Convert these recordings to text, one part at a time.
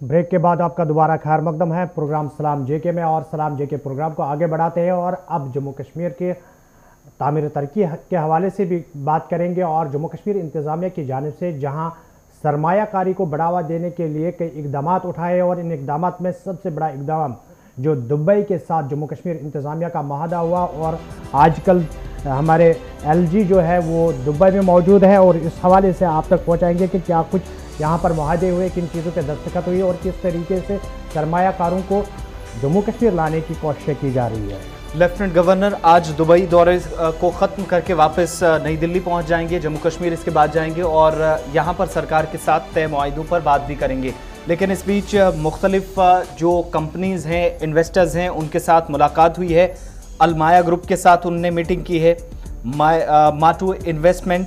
Break के बाद आपका दोबारा खैर मकदम है प्रोग्राम सलाम जेके में। और सलाम जेके प्रोग्राम को आगे बढ़ाते हैं और अब जम्मू कश्मीर के तामीर तरक्की के हवाले से भी बात करेंगे। और जम्मू कश्मीर इंतज़ामिया की जानिब से जहां सरमायाकारी को बढ़ावा देने के लिए कई इकदाम उठाए और इन इकदाम में सबसे बड़ा इकदाम जो दुबई के साथ जम्मू कश्मीर इंतज़ामिया का माहदा हुआ। और आजकल हमारे एलजी जो है वो दुबई में मौजूद है और इस हवाले से आप तक पहुंचाएंगे कि क्या कुछ यहाँ पर मुआहदे हुए, किन चीज़ों पे दस्तखत हुई और किस तरीके से सरमायाकारों को जम्मू कश्मीर लाने की कोशिश की जा रही है। लेफ्टिनेंट गवर्नर आज दुबई दौरे को ख़त्म करके वापस नई दिल्ली पहुंच जाएंगे। जम्मू कश्मीर इसके बाद जाएंगे और यहाँ पर सरकार के साथ तय मुआहदों पर बात भी करेंगे। लेकिन इस बीच मुख्तलिफ जो कंपनीज़ हैं, इन्वेस्टर्स हैं, उनके साथ मुलाकात हुई है। अलमाया ग्रुप के साथ उनने मीटिंग की है। माटू इन्वेस्टमेंट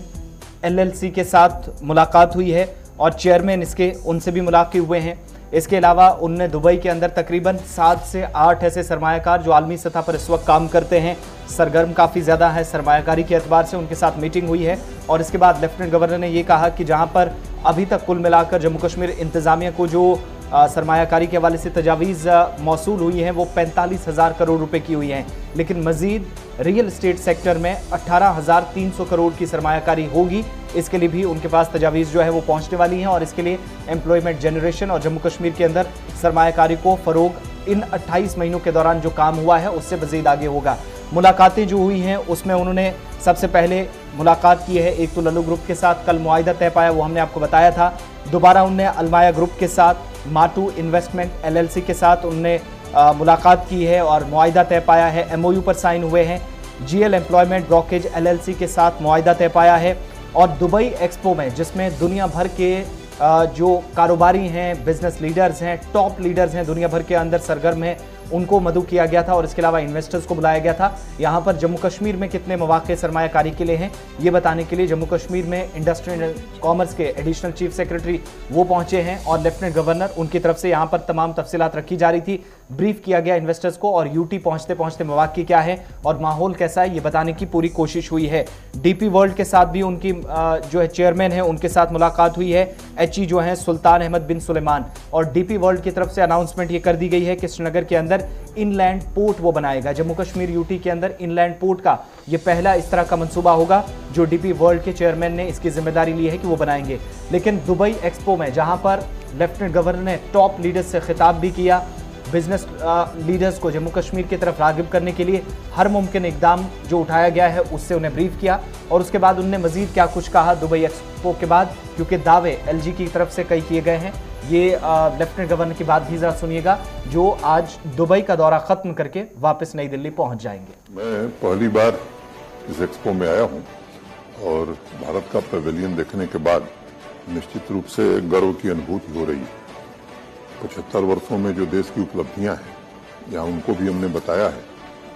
LLC के साथ मुलाकात हुई है और चेयरमैन इसके उनसे भी मुलाकात हुए हैं। इसके अलावा उनने दुबई के अंदर तकरीबन 7 से 8 ऐसे सरमायाकार जो आलमी सतह पर इस वक्त काम करते हैं, सरगर्म काफ़ी ज़्यादा है सरमायाकारी के एतबार से, उनके साथ मीटिंग हुई है। और इसके बाद लेफ्टिनेंट गवर्नर ने ये कहा कि जहाँ पर अभी तक कुल मिलाकर जम्मू कश्मीर इंतज़ामिया को जो सरमायाकारी के हवाले से तजावीज़ मौसूल हुई हैं वो 45,000 करोड़ रुपए की हुई हैं। लेकिन मज़ीद रियल एस्टेट सेक्टर में 18,300 करोड़ की सरमायाकारी होगी। इसके लिए भी उनके पास तजावीज़ जो है वो पहुंचने वाली हैं और इसके लिए एम्प्लॉयमेंट जनरेशन और जम्मू कश्मीर के अंदर सरमायाकारी को फ़रोग इन 28 महीनों के दौरान जो काम हुआ है उससे मज़ीद आगे होगा। मुलाकातें जो हुई हैं उसमें उन्होंने सबसे पहले मुलाकात की है एक तो लल्लू ग्रुप के साथ, कल मुआहिदा तय पाया वो हमने आपको बताया था। दोबारा उनने अलमाया ग्रुप के साथ, माटू इन्वेस्टमेंट LLC के साथ उनने मुलाकात की है और मुआहिदा तय पाया है, MOU पर साइन हुए हैं। GL एम्प्लॉयमेंट ब्रोकेज LLC के साथ मुआहिदा तय पाया है। और दुबई एक्सपो में जिसमें दुनिया भर के जो कारोबारी हैं, बिजनेस लीडर्स हैं, टॉप लीडर्स हैं, दुनिया भर के अंदर सरगर्म हैं, उनको मदऊ किया गया था और इसके अलावा इन्वेस्टर्स को बुलाया गया था। यहाँ पर जम्मू कश्मीर में कितने मौके सरमायाकारी के लिए हैं ये बताने के लिए जम्मू कश्मीर में इंडस्ट्री एंड कॉमर्स के एडिशनल चीफ सेक्रेटरी वो पहुंचे हैं और लेफ्टिनेंट गवर्नर उनकी तरफ से यहाँ पर तमाम तफसीलात रखी जा रही थी। ब्रीफ किया गया इन्वेस्टर्स को और यूटी पहुंचते पहुंचते मौके क्या है और माहौल कैसा है ये बताने की पूरी कोशिश हुई है। DP वर्ल्ड के साथ भी उनकी जो है चेयरमैन है उनके साथ मुलाकात हुई है, HE जो है सुल्तान अहमद बिन सुलेमान। और DP वर्ल्ड की तरफ से अनाउंसमेंट ये कर दी गई है कि श्रीनगर के अंदर इनलैंड पोर्ट वो बनाएगा। जम्मू कश्मीर यूटी के अंदर इनलैंड पोर्ट का ये पहला इस तरह का मंसूबा होगा जो DP वर्ल्ड के चेयरमैन ने इसकी जिम्मेदारी ली है कि वो बनाएंगे। लेकिन दुबई एक्सपो में जहां पर लेफ्टिनेंट गवर्नर ने टॉप लीडर्स से खिताब भी किया, बिजनेस लीडर्स को जम्मू कश्मीर की तरफ रागिब करने के लिए हर मुमकिन इकदाम जो उठाया गया है उससे उन्हें ब्रीफ किया। और उसके बाद उन्होंने मजीद क्या कुछ कहा दुबई एक्सपो के बाद, क्योंकि दावे LG की तरफ से कई किए गए हैं। ये लेफ्टिनेंट गवर्नर की बात भी जरा सुनिएगा जो आज दुबई का दौरा खत्म करके वापस नई दिल्ली पहुंच जाएंगे। मैं पहली बार इस एक्सपो में आया हूं और भारत का पैवेलियन देखने के बाद निश्चित रूप से गर्व की अनुभूति हो रही है। 75 वर्षों में जो देश की उपलब्धियां हैं यहाँ उनको भी हमने बताया है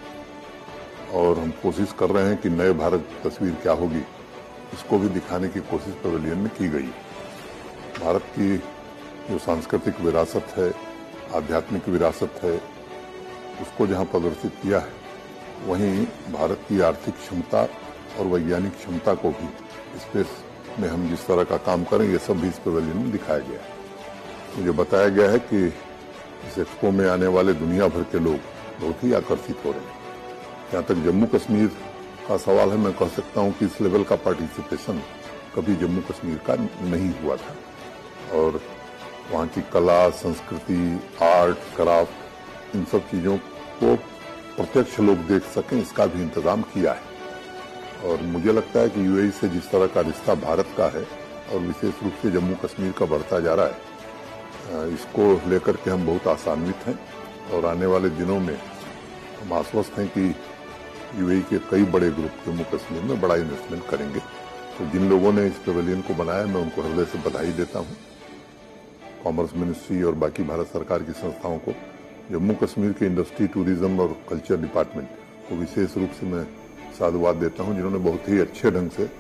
और हम कोशिश कर रहे हैं कि नए भारत की तस्वीर क्या होगी इसको भी दिखाने की कोशिश पैवेलियन में की गई। भारत की जो सांस्कृतिक विरासत है, आध्यात्मिक विरासत है, उसको जहाँ प्रदर्शित किया है वहीं भारत की आर्थिक क्षमता और वैज्ञानिक क्षमता को भी स्पेस में हम जिस तरह का काम करें ये सब भी इस पैवेलियन में दिखाया गया है। मुझे बताया गया है कि इस एक्सपो में आने वाले दुनिया भर के लोग बहुत ही आकर्षित हो रहे हैं। जहाँ तक जम्मू कश्मीर का सवाल है, मैं कह सकता हूँ कि इस लेवल का पार्टिसिपेशन कभी जम्मू कश्मीर का नहीं हुआ था और वहाँ की कला, संस्कृति, आर्ट, क्राफ्ट, इन सब चीज़ों को प्रत्यक्ष लोग देख सकें इसका भी इंतजाम किया है। और मुझे लगता है कि UAE से जिस तरह का रिश्ता भारत का है और विशेष रूप से जम्मू कश्मीर का बढ़ता जा रहा है, इसको लेकर के हम बहुत आशान्वित हैं और आने वाले दिनों में हम आश्वस्त हैं कि UAE के कई बड़े ग्रुप जम्मू कश्मीर में बड़ा इन्वेस्टमेंट करेंगे। तो जिन लोगों ने इस पैवेलियन को बनाया मैं उनको हृदय से बधाई देता हूँ। कॉमर्स मिनिस्ट्री और बाकी भारत सरकार की संस्थाओं को, जम्मू कश्मीर के इंडस्ट्री, टूरिज्म और कल्चर डिपार्टमेंट को विशेष रूप से मैं साधुवाद देता हूँ जिन्होंने बहुत ही अच्छे ढंग से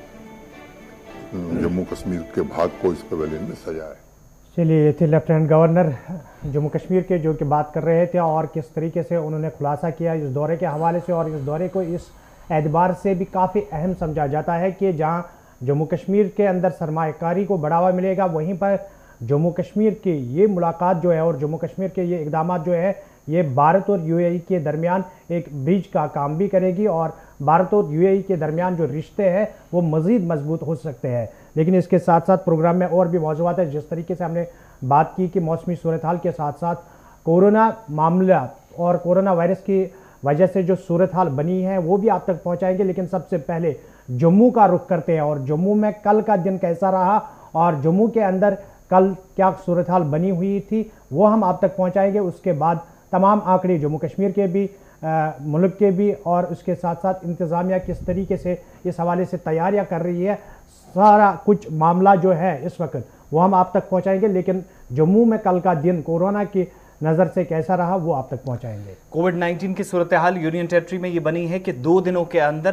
जम्मू कश्मीर के भाग को इस पैवेलियन में सजाया है। चलिए, ये थे लेफ्टिनेंट गवर्नर जम्मू कश्मीर के जो कि बात कर रहे थे और किस तरीके से उन्होंने खुलासा किया इस दौरे के हवाले से। और इस दौरे को इस एतबार से भी काफ़ी अहम समझा जाता है कि जहां जम्मू कश्मीर के अंदर सरमायाकारी को बढ़ावा मिलेगा वहीं पर जम्मू कश्मीर की ये मुलाकात जो है और जम्मू कश्मीर के ये इकदाम जो है ये भारत और यूएई के दरमियान एक ब्रिज का काम भी करेगी और भारत और यूएई के दरमियान जो रिश्ते हैं वो मज़ीद मजबूत हो सकते हैं। लेकिन इसके साथ साथ प्रोग्राम में और भी मौजूद है। जिस तरीके से हमने बात की कि मौसमी सूरत हाल के साथ साथ कोरोना मामला और कोरोना वायरस की वजह से जो सूरत हाल बनी है वो भी आप तक पहुंचाएंगे। लेकिन सबसे पहले जम्मू का रुख करते हैं और जम्मू में कल का दिन कैसा रहा और जम्मू के अंदर कल क्या सूरत हाल बनी हुई थी वो हम आप तक पहुंचाएंगे। उसके बाद तमाम आंकड़े जम्मू कश्मीर के भी मुल्क के भी और उसके साथ साथ इंतज़ामिया किस तरीके से इस हवाले से तैयारियां कर रही है, सारा कुछ मामला जो है इस वक्त वो हम आप तक पहुंचाएंगे। लेकिन जम्मू में कल का दिन कोरोना की नज़र से कैसा रहा वो आप तक पहुंचाएंगे। कोविड-19 की सूरत हाल यूनियन टेरिटरी में ये बनी है कि 2 दिनों के अंदर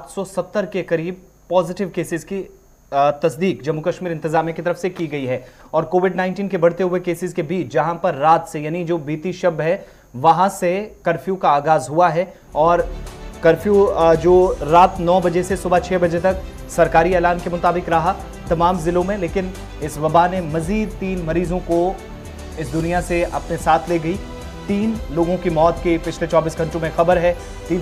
770 के करीब पॉजिटिव केसेस की तस्दीक जम्मू कश्मीर इंतजामिया की तरफ से की गई है। और कोविड-19 के बढ़ते हुए केसेस के बीच जहां पर रात से यानी जो बीती शब है वहां से कर्फ्यू का आगाज हुआ है और कर्फ्यू जो रात 9 बजे से सुबह 6 बजे तक सरकारी ऐलान के मुताबिक रहा तमाम जिलों में। लेकिन इस वबा ने मजीद 3 मरीजों को इस दुनिया से अपने साथ ले गई। 3 लोगों की मौत के पिछले 24 घंटों में खबर है।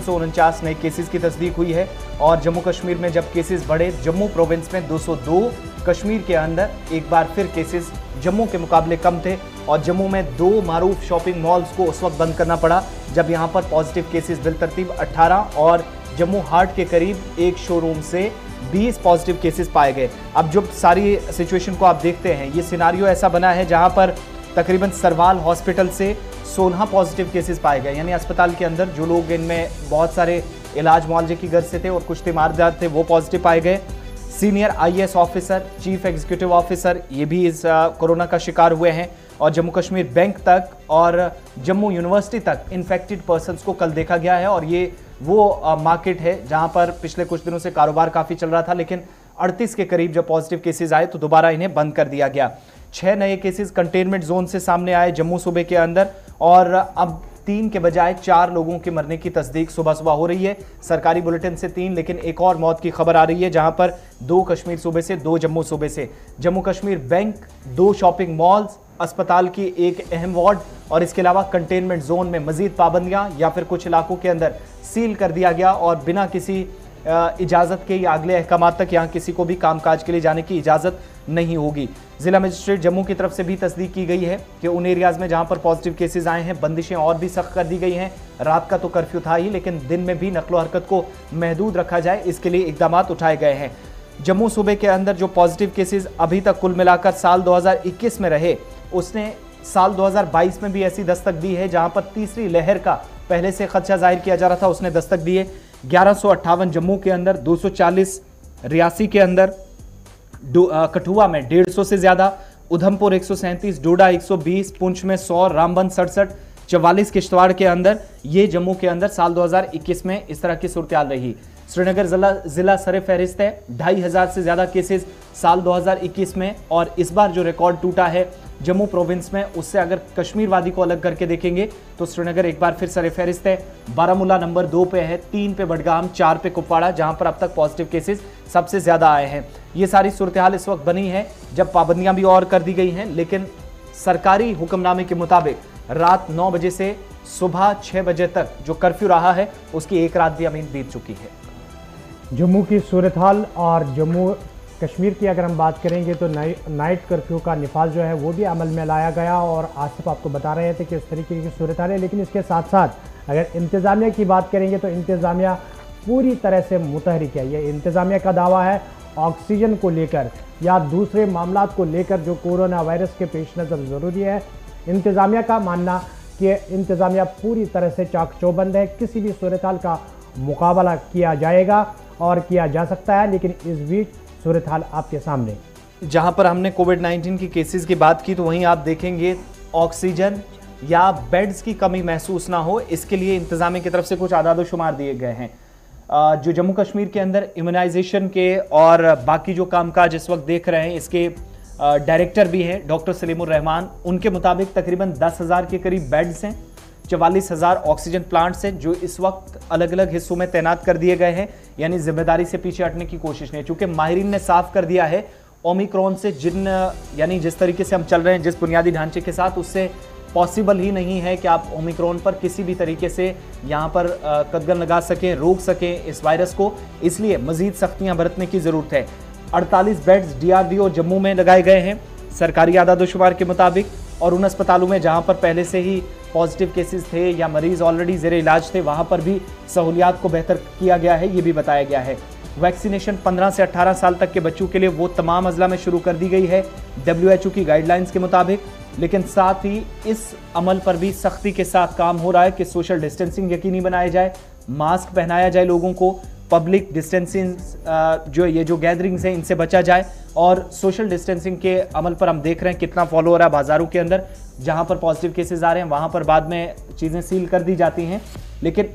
349 नए केसेस की तस्दीक हुई है और जम्मू कश्मीर में जब केसेस बढ़े जम्मू प्रोविंस में 202, कश्मीर के अंदर एक बार फिर केसेस जम्मू के मुकाबले कम थे और जम्मू में 2 मारूफ शॉपिंग मॉल्स को उस वक्त बंद करना पड़ा जब यहां पर पॉजिटिव केसेस बिलतरतीब 18 और जम्मू हाट के करीब एक शोरूम से 20 पॉजिटिव केसेस पाए गए। अब जब सारी सिचुएशन को आप देखते हैं ये सिनारियो ऐसा बना है जहां पर तकरीबन सरवाल हॉस्पिटल से 16 पॉजिटिव केसेस पाए गए, यानी अस्पताल के अंदर जो लोग इनमें बहुत सारे इलाज मुआवजे की गर्ज से थे और कुछ तीमारदार थे वो पॉजिटिव पाए गए। Senior IAS officer, chief executive officer ये भी इस कोरोना का शिकार हुए हैं और जम्मू कश्मीर बैंक तक और जम्मू यूनिवर्सिटी तक इन्फेक्टेड पर्सन्स को कल देखा गया है। और ये वो मार्केट है जहां पर पिछले कुछ दिनों से कारोबार काफ़ी चल रहा था लेकिन 38 के करीब जब पॉजिटिव केसेस आए तो दोबारा इन्हें बंद कर दिया गया। 6 नए केसेस कंटेनमेंट जोन से सामने आए जम्मू सूबे के अंदर और अब 3 के बजाय 4 लोगों के मरने की तस्दीक सुबह सुबह हो रही है। सरकारी बुलेटिन से 3 लेकिन एक और मौत की खबर आ रही है जहां पर 2 कश्मीर सूबे से 2 जम्मू सूबे से। Jammu Kashmir bank, 2 shopping malls, अस्पताल की एक अहम वार्ड और इसके अलावा कंटेनमेंट जोन में मजीद पाबंदियां या फिर कुछ इलाकों के अंदर सील कर दिया गया और बिना किसी इजाज़त के या अगले अहकाम तक यहाँ किसी को भी कामकाज के लिए जाने की इजाज़त नहीं होगी। जिला मजिस्ट्रेट जम्मू की तरफ से भी तस्दीक की गई है कि उन एरियाज़ में जहाँ पर पॉजिटिव केसेस आए हैं बंदिशें और भी सख्त कर दी गई हैं। रात का तो कर्फ्यू था ही लेकिन दिन में भी नकलो हरकत को महदूद रखा जाए इसके लिए इकदाम उठाए गए हैं। जम्मू सूबे के अंदर जो पॉजिटिव केसेस अभी तक कुल मिलाकर साल 2021 में रहे उसने साल 2022 में भी ऐसी दस्तक दी है जहां पर तीसरी लहर का पहले से खदशा जाहिर किया जा रहा था उसने दस्तक दी है। 1158 जम्मू के अंदर, 240 रियासी के अंदर, कठुआ में 150 से ज्यादा, उधमपुर 137, डोडा 120, पुंछ में 100, रामबन 67, 44 किश्तवाड़ के अंदर। ये जम्मू के अंदर साल 2021 में इस तरह की सूरत रही। श्रीनगर जिला सरे फहरिस्त है, 2500 से ज्यादा केसेस साल 2021 में और इस बार जो रिकॉर्ड टूटा है जम्मू प्रोविंस में उससे अगर कश्मीर वादी को अलग करके देखेंगे तो श्रीनगर एक बार फिर सरे फहरिस्त है। बारामूला नंबर 2 पे है, 3 पे बडगाम, 4 पे कुपवाड़ा जहां पर अब तक पॉजिटिव केसेस सबसे ज्यादा आए हैं। ये सारी सूरत हाल इस वक्त बनी है जब पाबंदियां भी और कर दी गई हैं लेकिन सरकारी हुक्मनामे के मुताबिक रात 9 बजे से सुबह 6 बजे तक जो कर्फ्यू रहा है उसकी एक रात भी अमीन बीत चुकी है। जम्मू की सूरत हाल और जम्मू कश्मीर की अगर हम बात करेंगे तो नाइट कर्फ्यू का निफाज जो है वो भी अमल में लाया गया और आसिफ आपको बता रहे थे कि इस तरीके की सूरत हाल है। लेकिन इसके साथ साथ अगर इंतज़ामिया की बात करेंगे तो इंतज़ामिया पूरी तरह से मुतहरिक है। ये इंतज़ामिया का दावा है ऑक्सीजन को लेकर या दूसरे मामला को लेकर जो कोरोना वायरस के पेश नज़र ज़रूरी है। इंतज़ामिया का मानना कि इंतज़ामिया पूरी तरह से चाक चौबंद है, किसी भी सूरत हाल का मुकाबला किया जाएगा और किया जा सकता है। लेकिन इस बीच सूरत हाल आपके सामने जहां पर हमने कोविड-19 की केसेस की बात की तो वहीं आप देखेंगे ऑक्सीजन या बेड्स की कमी महसूस ना हो इसके लिए इंतजामिया की तरफ से कुछ आदाद शुमार दिए गए हैं। जो जम्मू कश्मीर के अंदर इम्यूनाइजेशन के और बाकी जो कामकाज इस वक्त देख रहे हैं इसके डायरेक्टर भी हैं डॉक्टर सलीमुर रहमान। उनके मुताबिक तकरीबन 10,000 के करीब बेड्स हैं, 44,000 ऑक्सीजन प्लांट्स हैं जो इस वक्त अलग अलग हिस्सों में तैनात कर दिए गए हैं। यानी जिम्मेदारी से पीछे हटने की कोशिश नहीं, चूंकि माहिरीन ने साफ कर दिया है ओमिक्रॉन से यानी जिस तरीके से हम चल रहे हैं, जिस बुनियादी ढांचे के साथ, उससे पॉसिबल ही नहीं है कि आप ओमिक्रॉन पर किसी भी तरीके से यहाँ पर कदगन लगा सकें, रोक सकें इस वायरस को। इसलिए मजीद सख्तियां बरतने की जरूरत है। 48 बेड्स DRDO जम्मू में लगाए गए हैं सरकारी आदादोशुमार के मुताबिक, और उन अस्पतालों में जहां पर पहले से ही पॉजिटिव केसेस थे या मरीज ऑलरेडी जेर इलाज थे, वहां पर भी सहूलियात को बेहतर किया गया है, ये भी बताया गया है। वैक्सीनेशन 15 से 18 साल तक के बच्चों के लिए वो तमाम अजला में शुरू कर दी गई है WHO की गाइडलाइंस के मुताबिक, लेकिन साथ ही इस अमल पर भी सख्ती के साथ काम हो रहा है कि सोशल डिस्टेंसिंग यकीनी बनाया जाए, मास्क पहनाया जाए लोगों को, पब्लिक डिस्टेंसिंग जो गैदरिंग्स हैं इनसे बचा जाए, और सोशल डिस्टेंसिंग के अमल पर हम देख रहे हैं कितना फॉलो हो रहा है। बाजारों के अंदर जहां पर पॉजिटिव केसेस आ रहे हैं वहां पर बाद में चीज़ें सील कर दी जाती हैं, लेकिन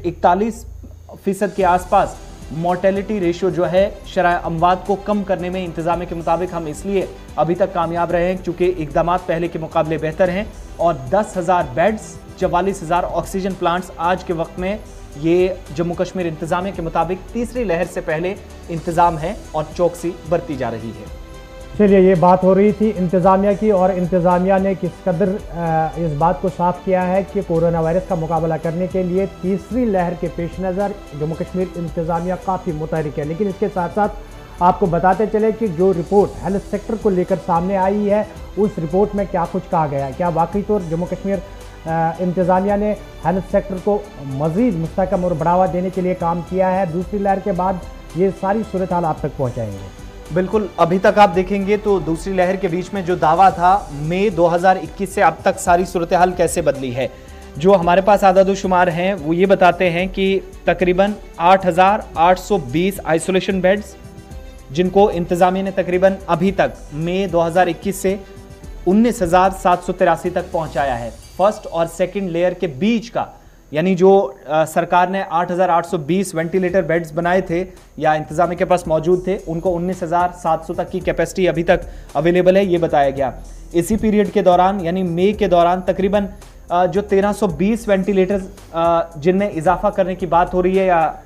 41% के आसपास मोर्टेलिटी रेशियो जो है शरह अमवात को कम करने में इंतजाम के मुताबिक हम इसलिए अभी तक कामयाब रहे हैं क्योंकि इकदाम पहले के मुकाबले बेहतर हैं, और 10,000 बेड्स, 44,000 ऑक्सीजन प्लांट्स आज के वक्त में ये जम्मू कश्मीर इंतजामिया के मुताबिक तीसरी लहर से पहले इंतजाम है और चौकसी बरती जा रही है। चलिए, ये बात हो रही थी इंतज़ामिया की, और इंतज़ामिया ने किस कदर इस बात को साफ किया है कि कोरोना वायरस का मुकाबला करने के लिए तीसरी लहर के पेश नज़र जम्मू कश्मीर इंतज़ामिया काफ़ी मुतहरिक है। लेकिन इसके साथ साथ आपको बताते चले कि जो रिपोर्ट हेल्थ सेक्टर को लेकर सामने आई है, उस रिपोर्ट में क्या कुछ कहा गया है। क्या वाकई तौर जम्मू कश्मीर इंतज़ामिया ने हेल्थ सेक्टर को मज़ीद मुस्तहकम और बढ़ावा देने के लिए काम किया है? दूसरी लहर के बाद ये सारी सूरत हाल आप तक पहुँचाएंगे। बिल्कुल, अभी तक आप देखेंगे तो दूसरी लहर के बीच में जो दावा था मई 2021 से अब तक सारी सूरत हाल कैसे बदली है। जो हमारे पास आदादोशुमार हैं वो ये बताते हैं कि तकरीबन 8,820 आइसोलेशन बेड्स, जिनको इंतजामिया ने तकरीबन अभी तक मई 2021 से 19,783 तक पहुंचाया है। फर्स्ट और सेकंड लेयर के बीच का, यानी जो सरकार ने 8,820 वेंटिलेटर बेड्स बनाए थे या इंतजामिया के पास मौजूद थे, उनको 19,700 तक की कैपेसिटी अभी तक अवेलेबल है, ये बताया गया। इसी पीरियड के दौरान यानी मई के दौरान तकरीबन जो 1320 वेंटिलेटर्स जिनमें इजाफा करने की बात हो रही है, या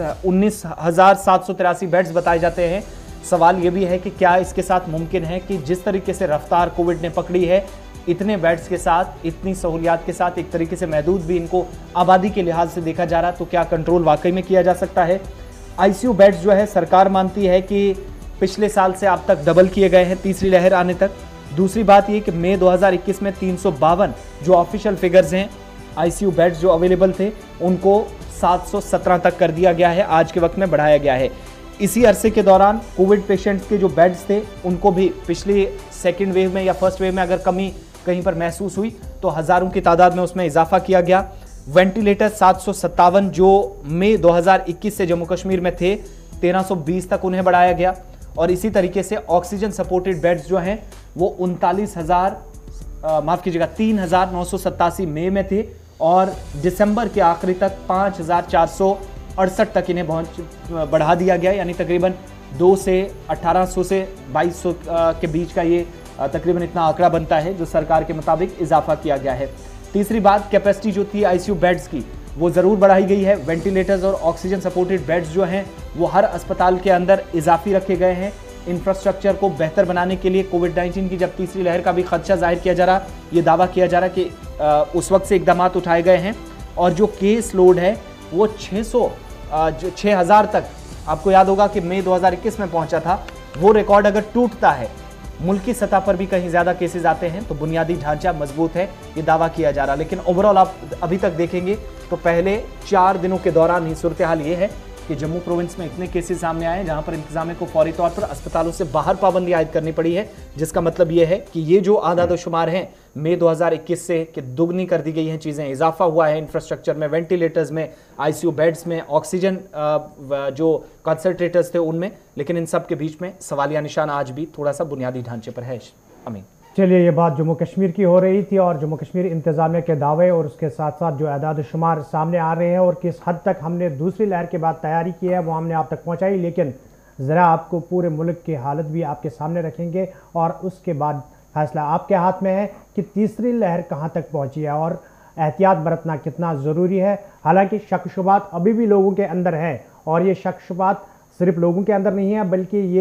19,783 बेड्स बताए जाते हैं। सवाल ये भी है कि क्या इसके साथ मुमकिन है कि जिस तरीके से रफ्तार कोविड ने पकड़ी है, इतने बेड्स के साथ, इतनी सहूलियात के साथ, एक तरीके से महदूद भी इनको आबादी के लिहाज से देखा जा रहा, तो क्या कंट्रोल वाकई में किया जा सकता है? ICU बेड्स जो है सरकार मानती है कि पिछले साल से अब तक डबल किए गए हैं तीसरी लहर आने तक। दूसरी बात ये कि मई 2021 में 352 जो ऑफिशियल फिगर्स हैं ICU बेड्स जो अवेलेबल थे, उनको 717 तक कर दिया गया है, आज के वक्त में बढ़ाया गया है। इसी अरसे के दौरान कोविड पेशेंट्स के जो बेड्स थे उनको भी पिछली सेकेंड वेव में या फर्स्ट वेव में अगर कमी कहीं पर महसूस हुई तो हज़ारों की तादाद में उसमें इजाफा किया गया। वेंटिलेटर 757 जो मई 2021 से जम्मू कश्मीर में थे, 1320 तक उन्हें बढ़ाया गया। और इसी तरीके से ऑक्सीजन सपोर्टेड बेड्स जो हैं वो 3,987 मई में थे, और दिसंबर के आखिरी तक 5,468 तक इन्हें बढ़ा दिया गया, यानी तकरीबन 2 से 1800 से 2200 के बीच का ये तकरीबन इतना आंकड़ा बनता है जो सरकार के मुताबिक इजाफा किया गया है। तीसरी बात, कैपेसिटी जो थी ICU बेड्स की वो ज़रूर बढ़ाई गई है। वेंटिलेटर्स और ऑक्सीजन सपोर्टेड बेड्स जो हैं वो हर अस्पताल के अंदर इजाफी रखे गए हैं। इंफ्रास्ट्रक्चर को बेहतर बनाने के लिए कोविड-19 की जब तीसरी लहर का भी खदशा जाहिर किया जा रहा, ये दावा किया जा रहा कि उस वक्त से इकदाम उठाए गए हैं, और जो केस लोड है वो 6,000 तक, आपको याद होगा कि मई 2021 में पहुंचा था, वो रिकॉर्ड अगर टूटता है, मुल्की सतह पर भी कहीं ज्यादा केसेस आते हैं, तो बुनियादी ढांचा मजबूत है, ये दावा किया जा रहा। लेकिन ओवरऑल आप अभी तक देखेंगे तो पहले 4 दिनों के दौरान ही सूरत हाल ये है कि जम्मू प्रोविंस में इतने केसेस सामने आए जहां पर इंतजामिया को फौरी तौर पर अस्पतालों से बाहर पाबंदी आयद करनी पड़ी है, जिसका मतलब ये है कि ये जो आदादोशुमार हैं मई 2021 से कि दुगनी कर दी गई हैं चीज़ें, इजाफा हुआ है इंफ्रास्ट्रक्चर में, वेंटिलेटर्स में, ICU बेड्स में, ऑक्सीजन जो कंसंट्रेटर्स थे उनमें, लेकिन इन सब के बीच में सवालिया निशान आज भी थोड़ा सा बुनियादी ढांचे पर है। अमीन, चलिए, ये बात जम्मू कश्मीर की हो रही थी और जम्मू कश्मीर इंतज़ामिया के दावे और उसके साथ साथ जो आदाद शुमार सामने आ रहे हैं और किस हद तक हमने दूसरी लहर के बाद तैयारी की है वो हमने आप तक पहुंचाई। लेकिन ज़रा आपको पूरे मुल्क की हालत भी आपके सामने रखेंगे और उसके बाद फैसला आपके हाथ में है कि तीसरी लहर कहां तक पहुंची है और एहतियात बरतना कितना ज़रूरी है। हालांकि शक शुबात अभी भी लोगों के अंदर है और ये शक शुबात सिर्फ लोगों के अंदर नहीं है बल्कि ये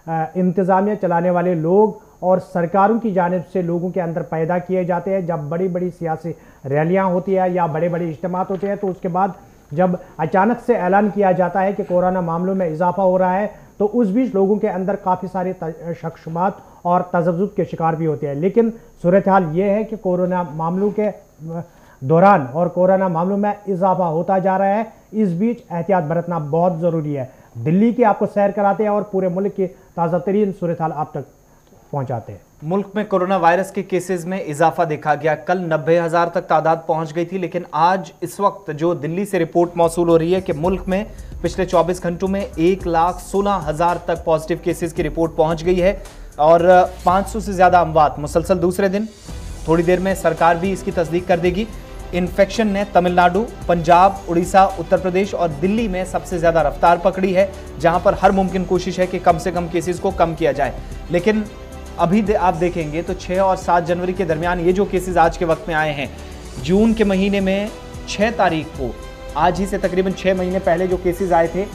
इंतज़ामिया चलाने वाले लोग और सरकारों की जानिब से लोगों के अंदर पैदा किए जाते हैं। जब बड़ी बड़ी सियासी रैलियां होती है या बड़े बड़े इज्तिमात होते हैं, तो उसके बाद जब अचानक से ऐलान किया जाता है कि कोरोना मामलों में इजाफा हो रहा है, तो उस बीच लोगों के अंदर काफ़ी सारे शक-शुबहात और तज़ब्ज़ुब के शिकार भी होते हैं। लेकिन सूरत हाल ये है कि कोरोना मामलों के दौरान और कोरोना मामलों में इजाफा होता जा रहा है। इस बीच एहतियात बरतना बहुत ज़रूरी है। दिल्ली की आपको सैर कराते हैं और पूरे मुल्क की ताज़ा तरीन सूरत हाल आप तक पहुंचाते हैं। मुल्क में कोरोना वायरस के केसेस में इजाफा देखा गया। कल 90,000 तक तादाद पहुंच गई थी, लेकिन आज इस वक्त जो दिल्ली से रिपोर्ट मौसूल हो रही है कि मुल्क में पिछले 24 घंटों में 1,16,000 तक पॉजिटिव केसेस की रिपोर्ट पहुंच गई है और 500 से ज्यादा अमवात मुसलसल दूसरे दिन। थोड़ी देर में सरकार भी इसकी तस्दीक कर देगी। इन्फेक्शन ने तमिलनाडु, पंजाब, उड़ीसा, उत्तर प्रदेश और दिल्ली में सबसे ज्यादा रफ्तार पकड़ी है, जहां पर हर मुमकिन कोशिश है कि कम से कम केसेस को कम किया जाए। लेकिन अभी आप देखेंगे तो 6 और 7 जनवरी के दरमियान ये जो केसेस आज के वक्त में आए हैं, जून के महीने में 6 तारीख को, आज ही से तकरीबन 6 महीने पहले जो केसेस आए थे,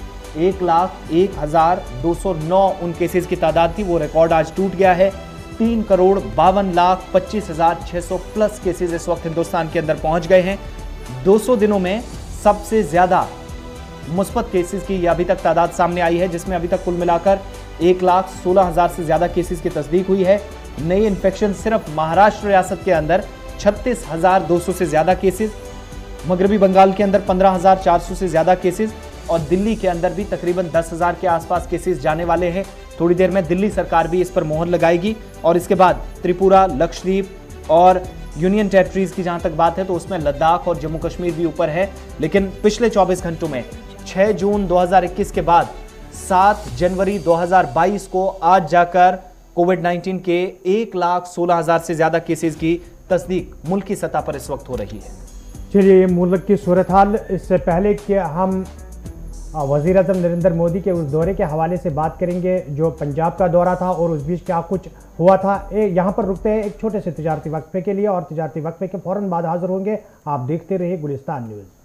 1,01,209 उन केसेस की तादाद थी। वो रिकॉर्ड आज टूट गया है। 3,52,25,600 प्लस केसेस इस वक्त हिंदुस्तान के अंदर पहुंच गए हैं। 200 दिनों में सबसे ज्यादा मुस्बत केसेस की अभी तक तादाद सामने आई है, जिसमें अभी तक कुल मिलाकर 1,16,000 से ज्यादा केसेस की तस्दीक हुई है। नई इन्फेक्शन सिर्फ महाराष्ट्र रियासत के अंदर 36,200 से ज्यादा केसेस, मगरबी बंगाल के अंदर 15,400 से ज्यादा केसेस और दिल्ली के अंदर भी तकरीबन 10,000 के आसपास केसेस जाने वाले हैं। थोड़ी देर में दिल्ली सरकार भी इस पर मोहर लगाएगी और इसके बाद त्रिपुरा, लक्षद्वीप और यूनियन टेरिटरीज की जहां तक बात है तो उसमें लद्दाख और जम्मू कश्मीर भी ऊपर है। लेकिन पिछले 24 घंटों में 6 जून 2021 के बाद 7 जनवरी 2022 को आज जाकर कोविड-19 के 1,16,000 से ज्यादा केसेस की तस्दीक मुल्क की सतह पर इस वक्त हो रही है। चलिए, मुल्क की सूरत हाल, इससे पहले कि हम वज़ीर आज़म नरेंद्र मोदी के उस दौरे के हवाले से बात करेंगे जो पंजाब का दौरा था और उस बीच क्या कुछ हुआ था, यहाँ पर रुकते हैं एक छोटे से तिजारती वक्फे के लिए और तिजारती वक्फे के फ़ौरन बाद हाजिर होंगे। आप देखते रहिए गुलिस्तान न्यूज़।